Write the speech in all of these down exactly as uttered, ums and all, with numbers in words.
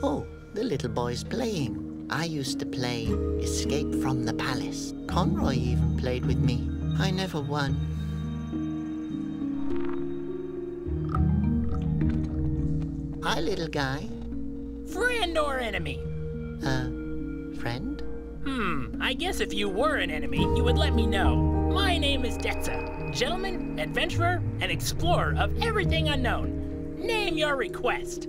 Oh, the little boy's playing. I used to play Escape from the Palace. Conroy even played with me. I never won. Hi, little guy. Friend or enemy? Uh, friend? Hmm, I guess if you were an enemy, you would let me know. My name is Detza, gentleman, adventurer, and explorer of everything unknown. Name your request.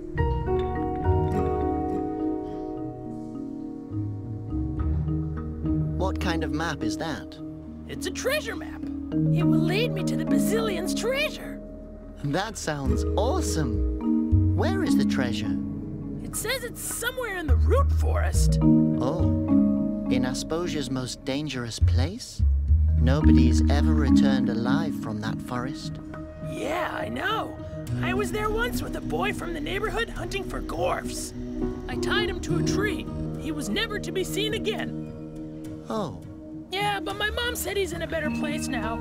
What kind of map is that? It's a treasure map. It will lead me to the Bazillion's treasure. That sounds awesome. Where is the treasure? It says it's somewhere in the root forest. Oh, in Asposia's most dangerous place? Nobody's ever returned alive from that forest. Yeah, I know. I was there once with a boy from the neighborhood hunting for gorfs. I tied him to a tree. He was never to be seen again. Oh. Yeah, but my mom said he's in a better place now.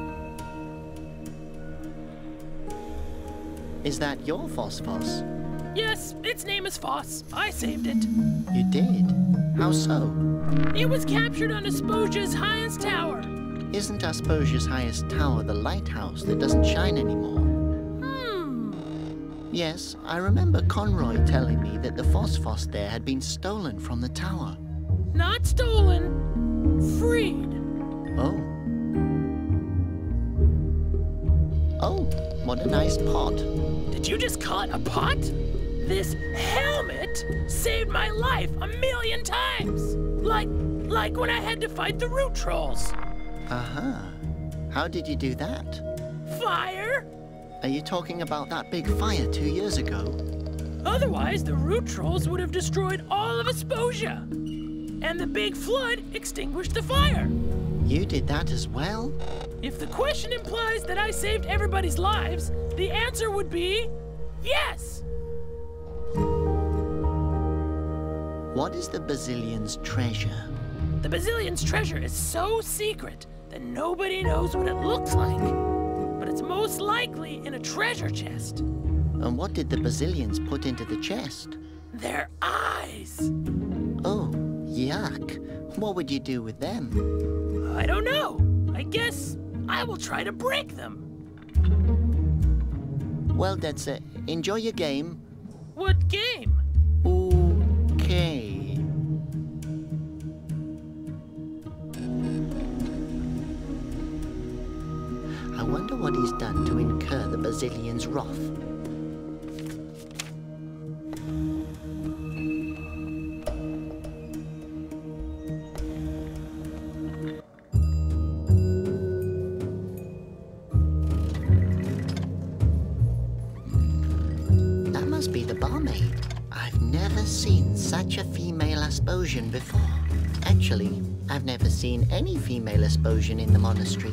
Is that your Phosphos? Yes, its name is Foss. I saved it. You did? How so? It was captured on Asposia's highest tower. Isn't Asposia's highest tower the lighthouse that doesn't shine anymore? Hmm. Yes, I remember Conroy telling me that the Phosphos there had been stolen from the tower. Not stolen. Freed. Oh. Oh, what a nice pot. Did you just call it a pot? This helmet saved my life a million times. Like, like when I had to fight the root trolls. Uh-huh. How did you do that? Fire. Are you talking about that big fire two years ago? Otherwise, the root trolls would have destroyed all of Asposia. And the big flood extinguished the fire. You did that as well? If the question implies that I saved everybody's lives, the answer would be yes. What is the Bazillion's treasure? The Bazillion's treasure is so secret that nobody knows what it looks like. But it's most likely in a treasure chest. And what did the Bazillions put into the chest? Their eyes. Oh, yuck. What would you do with them? I don't know. I guess I will try to break them. Well, that's it. Enjoy your game. What game? Okay. I wonder what he's done to incur the Bazillion's wrath. That must be the barmaid. I've never seen such a female Asposian before. Actually, I've never seen any female Asposian in the monastery.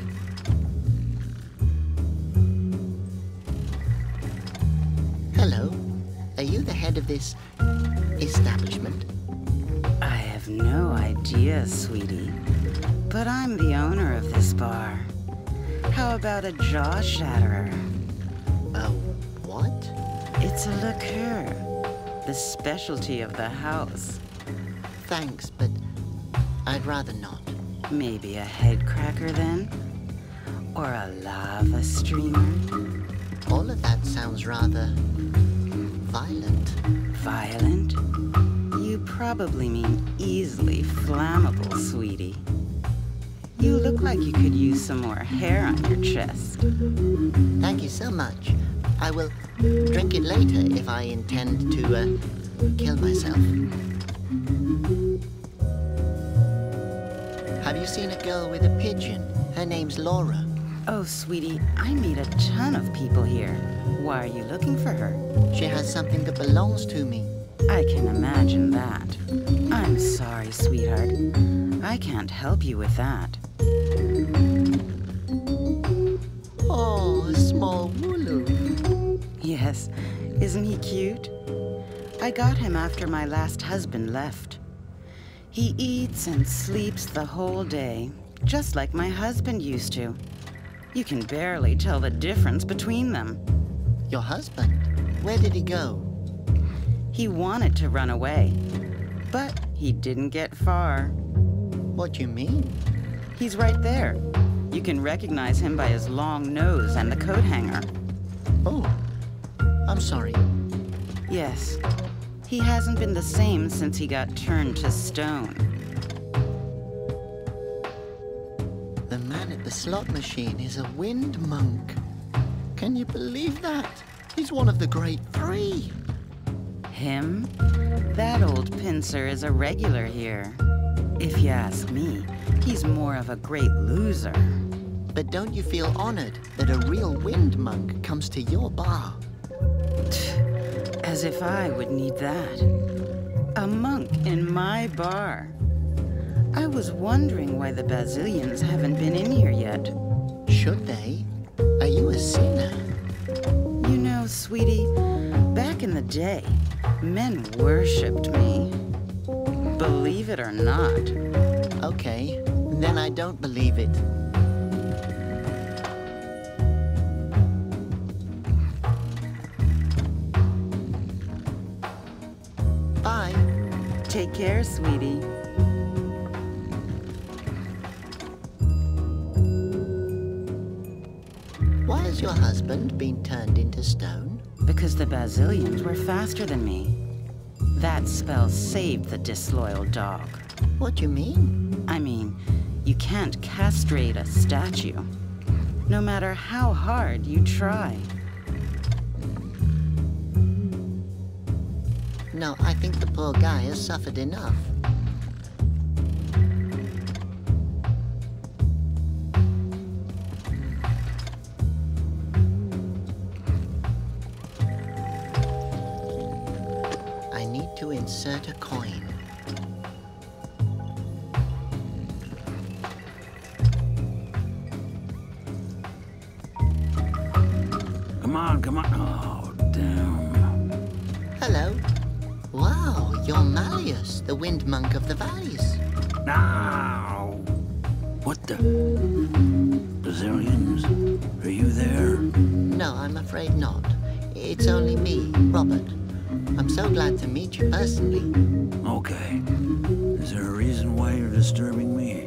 Hello. Are you the head of this establishment? I have no idea, sweetie. But I'm the owner of this bar. How about a jaw shatterer? Oh, what? It's a liqueur. The specialty of the house. Thanks, but I'd rather not. Maybe a head cracker then? Or a lava streamer? All of that sounds rather violent. Violent? You probably mean easily flammable, sweetie. You look like you could use some more hair on your chest. Thank you so much. I will drink it later if I intend to uh, kill myself. Have you seen a girl with a pigeon? Her name's Laura. Oh, sweetie, I meet a ton of people here. Why are you looking for her? She has something that belongs to me. I can imagine that. I'm sorry, sweetheart. I can't help you with that. Oh, a small wooloo. Yes, isn't he cute? I got him after my last husband left. He eats and sleeps the whole day, just like my husband used to. You can barely tell the difference between them. Your husband? Where did he go? He wanted to run away, but he didn't get far. What do you mean? He's right there. You can recognize him by his long nose and the coat hanger. Oh, I'm sorry. Yes, he hasn't been the same since he got turned to stone. The man at the slot machine is a wind monk. Can you believe that? He's one of the great three. Him? That old pincer is a regular here. If you ask me, he's more of a great loser. But don't you feel honored that a real wind monk comes to your bar? As if I would need that. A monk in my bar. I was wondering why the Basilians haven't been in here yet. Should they? Are you a sinner? You know, sweetie, back in the day, men worshipped me. Believe it or not. Okay, then I don't believe it. Bye. Take care, sweetie. Why has your husband been turned into stone? Because the Basilians were faster than me. That spell saved the disloyal dog. What do you mean? I mean, you can't castrate a statue, no matter how hard you try. No, I think the poor guy has suffered enough. I need to insert a coin. Come on, come on. Oh, damn. Hello. Wow, you're Malleus, the wind monk of the valleys. Now. What the? Brazilians? Are you there? No, I'm afraid not. It's only me, Robert. I'm so glad to meet you personally. Okay. Is there a reason why you're disturbing me?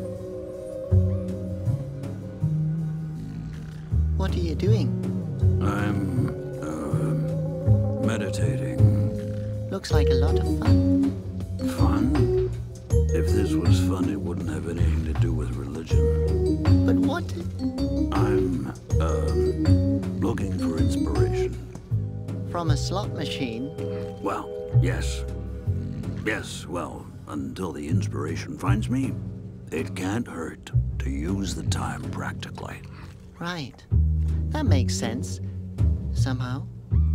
What are you doing? I'm, uh, meditating. Looks like a lot of fun. Fun? If this was fun, it wouldn't have anything to do with religion. But what? I'm, um, looking for inspiration. From a slot machine? Well, yes. Yes, well, until the inspiration finds me, it can't hurt to use the time practically. Right. That makes sense. Somehow.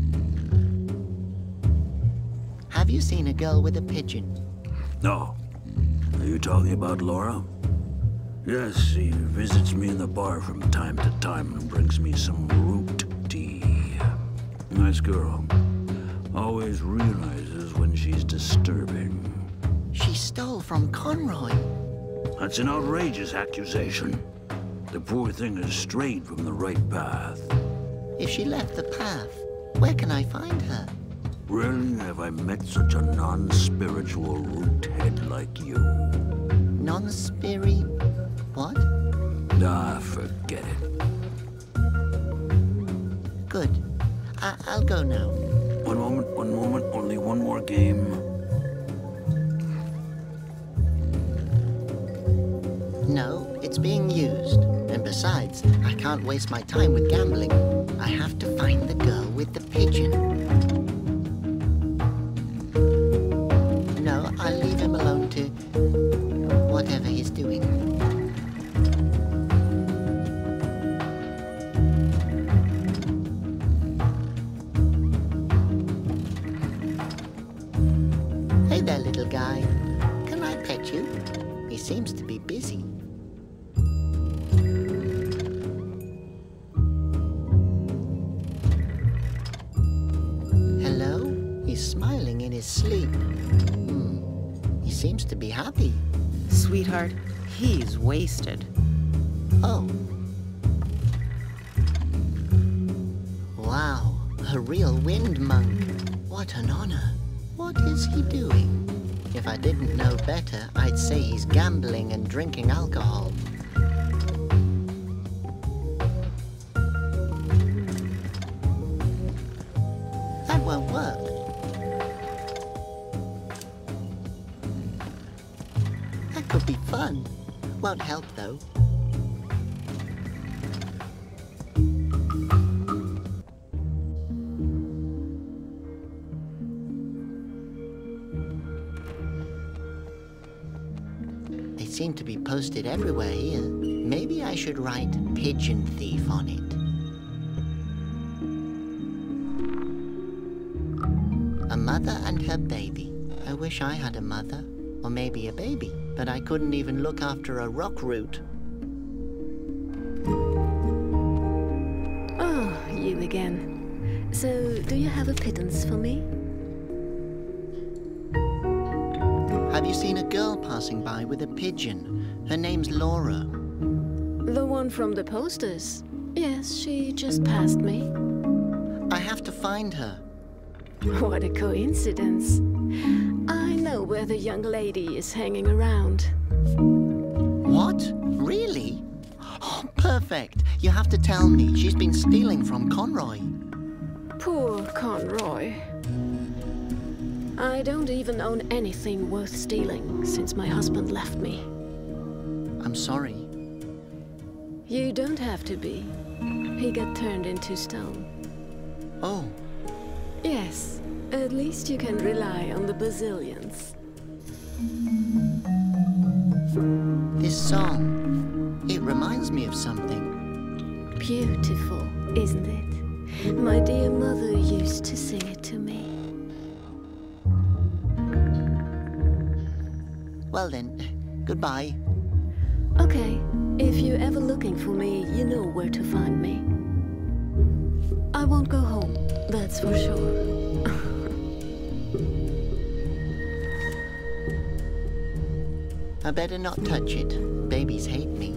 Have you seen a girl with a pigeon? No. Are you talking about Laura? Yes, she visits me in the bar from time to time and brings me some root tea. Nice girl. Always realizes when she's disturbing. She stole from Conroy. That's an outrageous accusation. The poor thing has strayed from the right path. If she left the path, where can I find her? Rarely have I met such a non-spiritual root head like you. Non-spiri... what? Ah, forget it. Good. I I'll go now. One moment, one moment, only one more game. No, it's being used. And besides, I can't waste my time with gambling. I have to find the girl with the pigeon. No, I'll leave him alone to whatever he's doing. Hey there, little guy. Can I pet you? He seems to be busy. Hello? He's smiling in his sleep. Hmm. He seems to be happy. Sweetheart, he's wasted. Oh. Wow, a real wind monk. What an honor. What is he doing? If I didn't know better, I'd say he's gambling and drinking alcohol. That won't work. That could be fun. Won't help, though. They seem to be posted everywhere here. Maybe I should write pigeon thief on it. A mother and her baby. I wish I had a mother, or maybe a baby, but I couldn't even look after a rock root. Oh, you again. So, do you have a pittance for me? Have you seen a girl passing by with a pigeon? Her name's Laura. The one from the posters. Yes, she just passed me. I have to find her. What a coincidence. I know where the young lady is hanging around. What? Really? Oh, perfect. You have to tell me. She's been stealing from Conroy. Poor Conroy. I don't even own anything worth stealing since my husband left me. I'm sorry. You don't have to be. He got turned into stone. Oh. Yes, at least you can rely on the Brazilians. This song, it reminds me of something. Beautiful, isn't it? My dear mother used to sing it to me. Well then, goodbye. Okay, if you're ever looking for me, you know where to find me. I won't go home, that's for sure. I better not touch it. Babies hate me.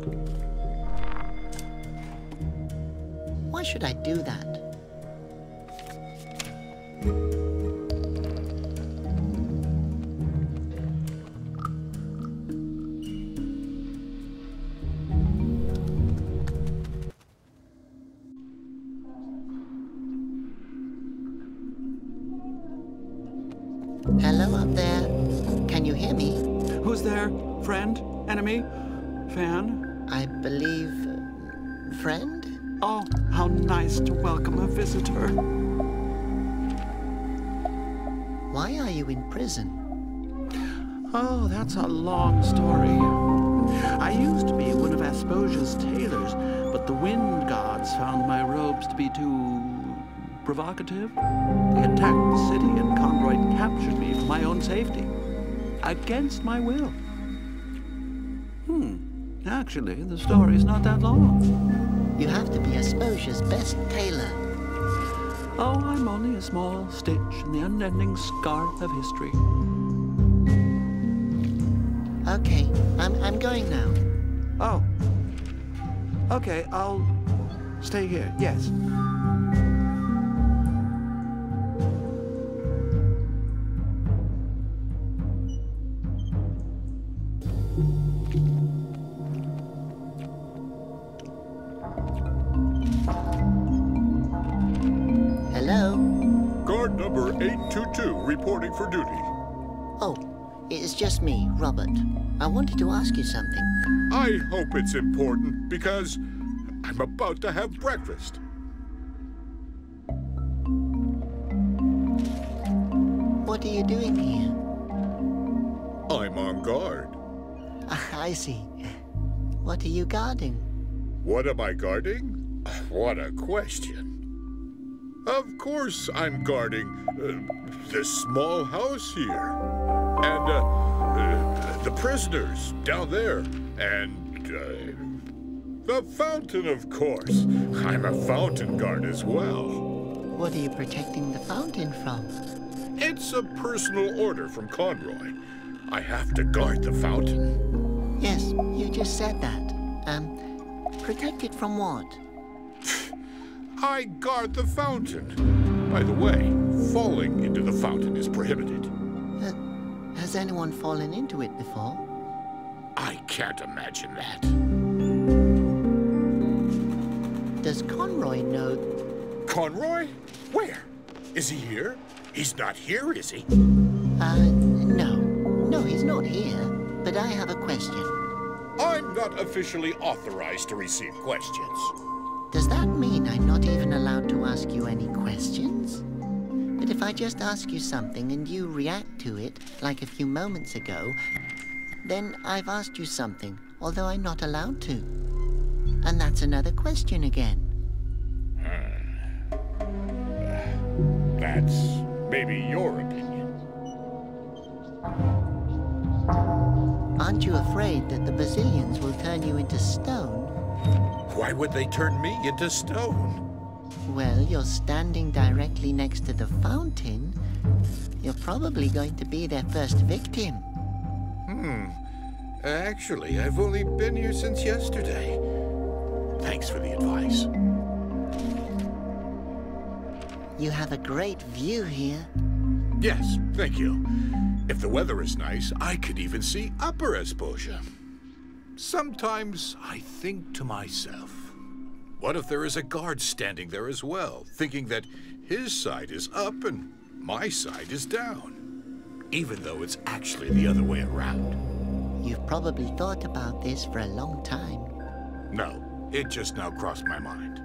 Why should I do that? Hello up there. Can you hear me? Who's there? Friend? Enemy? Fan? I believe... uh, friend? Oh, how nice to welcome a visitor. Why are you in prison? Oh, that's a long story. I used to be one of Asposia's tailors, but the wind gods found my robes to be too... provocative. They attacked the city and Conroy captured me for my own safety. Against my will. Hmm. Actually, the story's not that long. You have to be Asposia's best tailor. Oh, I'm only a small stitch in the unending scarf of history. Okay, I'm, I'm going now. Oh. Okay, I'll stay here, yes. Hello? Guard number eight two two reporting for duty. Oh, it's just me, Robert. I wanted to ask you something. I hope it's important because I'm about to have breakfast. What are you doing here? I'm on guard. I see. What are you guarding? What am I guarding? What a question. Of course I'm guarding uh, this small house here. And uh, uh, the prisoners down there. And uh, the fountain, of course. I'm a fountain guard as well. What are you protecting the fountain from? It's a personal order from Conroy. I have to guard the fountain. Yes, you just said that. Um, protect it from what? I guard the fountain. By the way, falling into the fountain is prohibited. Uh, has anyone fallen into it before? I can't imagine that. Does Conroy know... Conroy? Where? Is he here? He's not here, is he? Uh, no. No, he's not here. But I have a question. I'm not officially authorized to receive questions. Does that mean I'm not even allowed to ask you any questions? But if I just ask you something and you react to it, like a few moments ago, then I've asked you something, although I'm not allowed to. And that's another question again. That's maybe your opinion. Aren't you afraid that the Basilians will turn you into stone? Why would they turn me into stone? Well, you're standing directly next to the fountain. You're probably going to be their first victim. Hmm. Actually, I've only been here since yesterday. Thanks for the advice. You have a great view here. Yes, thank you. If the weather is nice, I could even see Upper Asposia. Sometimes I think to myself, what if there is a guard standing there as well, thinking that his side is up and my side is down, even though it's actually the other way around? You've probably thought about this for a long time. No, it just now crossed my mind.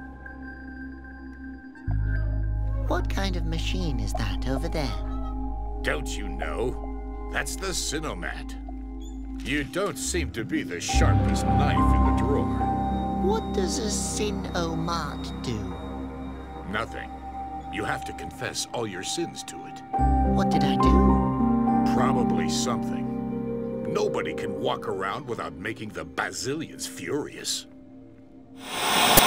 What kind of machine is that over there? Don't you know? That's the Sinomat. You don't seem to be the sharpest knife in the drawer. What does a Sin-O-Mat do? Nothing. You have to confess all your sins to it. What did I do? Probably something. Nobody can walk around without making the Basilians furious.